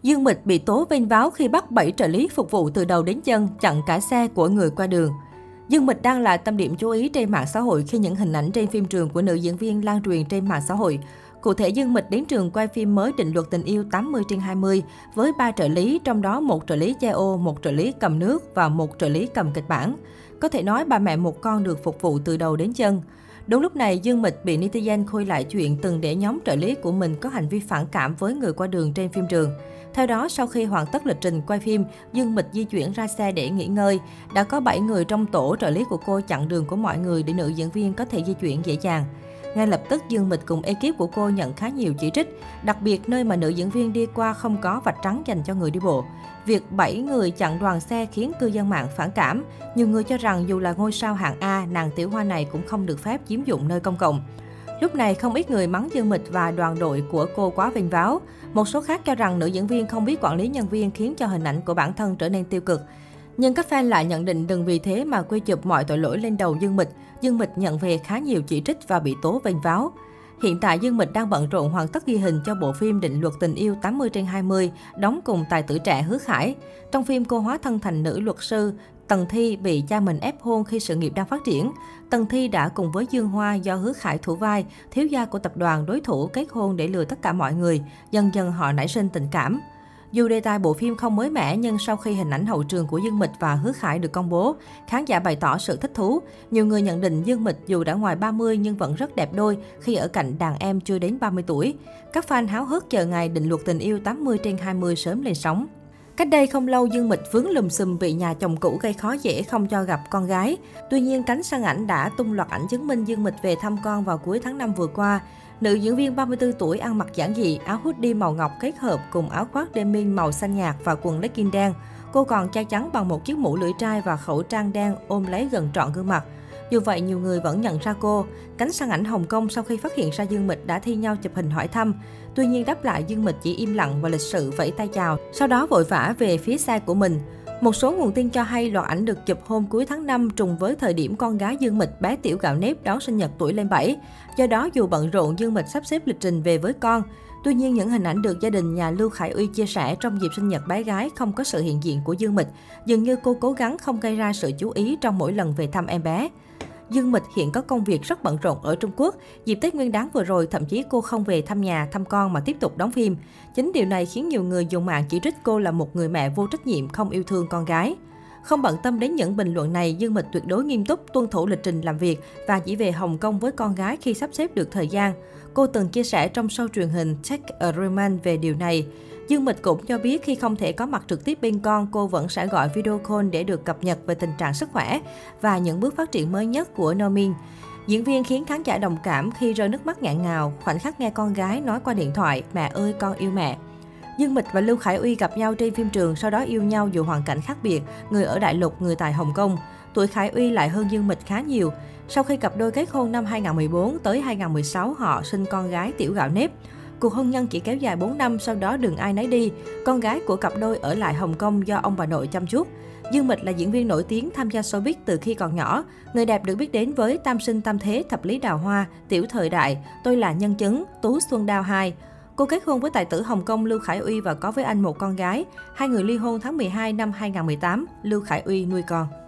Dương Mịch bị tố vênh váo khi bắt 7 trợ lý phục vụ từ đầu đến chân, chặn cả xe của người qua đường. Dương Mịch đang là tâm điểm chú ý trên mạng xã hội khi những hình ảnh trên phim trường của nữ diễn viên lan truyền trên mạng xã hội. Cụ thể, Dương Mịch đến trường quay phim mới Định luật tình yêu 80/20 với 3 trợ lý, trong đó 1 trợ lý che ô, 1 trợ lý cầm nước và 1 trợ lý cầm kịch bản. Có thể nói bà mẹ một con được phục vụ từ đầu đến chân. Đúng lúc này, Dương Mịch bị netizen khui lại chuyện từng để nhóm trợ lý của mình có hành vi phản cảm với người qua đường trên phim trường. Theo đó, sau khi hoàn tất lịch trình quay phim, Dương Mịch di chuyển ra xe để nghỉ ngơi. Đã có 7 người trong tổ trợ lý của cô chặn đường của mọi người để nữ diễn viên có thể di chuyển dễ dàng. Ngay lập tức, Dương Mịch cùng ekip của cô nhận khá nhiều chỉ trích, đặc biệt nơi mà nữ diễn viên đi qua không có vạch trắng dành cho người đi bộ. Việc 7 người chặn đoàn xe khiến cư dân mạng phản cảm. Nhiều người cho rằng dù là ngôi sao hạng A, nàng tiểu hoa này cũng không được phép chiếm dụng nơi công cộng. Lúc này, không ít người mắng Dương Mịch và đoàn đội của cô quá vênh váo. Một số khác cho rằng nữ diễn viên không biết quản lý nhân viên khiến cho hình ảnh của bản thân trở nên tiêu cực. Nhưng các fan lại nhận định đừng vì thế mà quy chụp mọi tội lỗi lên đầu Dương Mịch. Dương Mịch nhận về khá nhiều chỉ trích và bị tố vênh váo. Hiện tại, Dương Mịch đang bận rộn hoàn tất ghi hình cho bộ phim Định luật tình yêu 80/20, đóng cùng tài tử trẻ Hứa Khải. Trong phim, cô hóa thân thành nữ luật sư Tần Thi bị cha mình ép hôn khi sự nghiệp đang phát triển. Tần Thi đã cùng với Dương Hoa do Hứa Khải thủ vai, thiếu gia của tập đoàn đối thủ kết hôn để lừa tất cả mọi người. Dần dần họ nảy sinh tình cảm. Dù đề tài bộ phim không mới mẻ, nhưng sau khi hình ảnh hậu trường của Dương Mịch và Hứa Khải được công bố, khán giả bày tỏ sự thích thú. Nhiều người nhận định Dương Mịch dù đã ngoài 30 nhưng vẫn rất đẹp đôi khi ở cạnh đàn em chưa đến 30 tuổi. Các fan háo hức chờ ngày Định luật tình yêu 80/20 sớm lên sóng. Cách đây không lâu, Dương Mịch vướng lùm xùm bị nhà chồng cũ gây khó dễ không cho gặp con gái. Tuy nhiên, cánh săn ảnh đã tung loạt ảnh chứng minh Dương Mịch về thăm con vào cuối tháng 5 vừa qua. Nữ diễn viên 34 tuổi ăn mặc giản dị, áo hoodie màu ngọc kết hợp cùng áo khoác denim màu xanh nhạt và quần legging đen. Cô còn che chắn bằng một chiếc mũ lưỡi trai và khẩu trang đen ôm lấy gần trọn gương mặt. Dù vậy, nhiều người vẫn nhận ra cô. Cánh săn ảnh Hồng Kông sau khi phát hiện ra Dương Mịch đã thi nhau chụp hình hỏi thăm. Tuy nhiên, đáp lại, Dương Mịch chỉ im lặng và lịch sự vẫy tay chào, sau đó vội vã về phía xe của mình. Một số nguồn tin cho hay loạt ảnh được chụp hôm cuối tháng 5 trùng với thời điểm con gái Dương Mịch bé Tiểu Gạo Nếp đón sinh nhật tuổi lên 7. Do đó, dù bận rộn, Dương Mịch sắp xếp lịch trình về với con. Tuy nhiên, những hình ảnh được gia đình nhà Lưu Khải Uy chia sẻ trong dịp sinh nhật bé gái không có sự hiện diện của Dương Mịch. Dường như cô cố gắng không gây ra sự chú ý trong mỗi lần về thăm em bé. Dương Mịch hiện có công việc rất bận rộn ở Trung Quốc. Dịp Tết Nguyên đán vừa rồi, thậm chí cô không về thăm nhà, thăm con mà tiếp tục đóng phim. Chính điều này khiến nhiều người dùng mạng chỉ trích cô là một người mẹ vô trách nhiệm, không yêu thương con gái. Không bận tâm đến những bình luận này, Dương Mịch tuyệt đối nghiêm túc, tuân thủ lịch trình làm việc và chỉ về Hồng Kông với con gái khi sắp xếp được thời gian. Cô từng chia sẻ trong show truyền hình Take a Remand về điều này. Dương Mịch cũng cho biết khi không thể có mặt trực tiếp bên con, cô vẫn sẽ gọi video call để được cập nhật về tình trạng sức khỏe và những bước phát triển mới nhất của Nomin. Diễn viên khiến khán giả đồng cảm khi rơi nước mắt nghẹn ngào, khoảnh khắc nghe con gái nói qua điện thoại, mẹ ơi con yêu mẹ. Dương Mịch và Lưu Khải Uy gặp nhau trên phim trường, sau đó yêu nhau dù hoàn cảnh khác biệt, người ở Đại Lục, người tại Hồng Kông. Tuổi Khải Uy lại hơn Dương Mịch khá nhiều. Sau khi cặp đôi kết hôn năm 2014 tới 2016, họ sinh con gái Tiểu Gạo Nếp. Cuộc hôn nhân chỉ kéo dài 4 năm, sau đó đường ai nấy đi. Con gái của cặp đôi ở lại Hồng Kông do ông bà nội chăm chút. Dương Mịch là diễn viên nổi tiếng tham gia showbiz từ khi còn nhỏ. Người đẹp được biết đến với Tam sinh tam thế, Thập lý đào hoa, Tiểu thời đại, Tôi là nhân chứng, Tú xuân đao 2. Cô kết hôn với tài tử Hồng Kông Lưu Khải Uy và có với anh một con gái. Hai người ly hôn tháng 12 năm 2018, Lưu Khải Uy nuôi con.